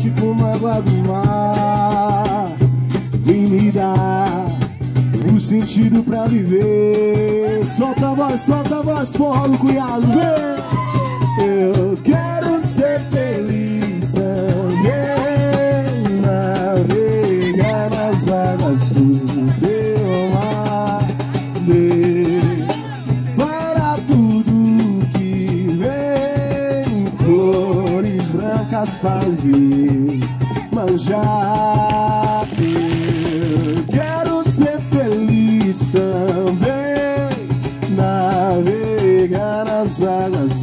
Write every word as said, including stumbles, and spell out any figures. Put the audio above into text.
forte como a água do mar. Vem me dar o sentido pra viver. Solta a voz, solta a voz, forró do cunhado, vem! Eu quero ser feliz também, navegar nas águas do teu mar. Para tudo que vem, flores brancas fazer manjar. Eu quero ser feliz também, navegar nas águas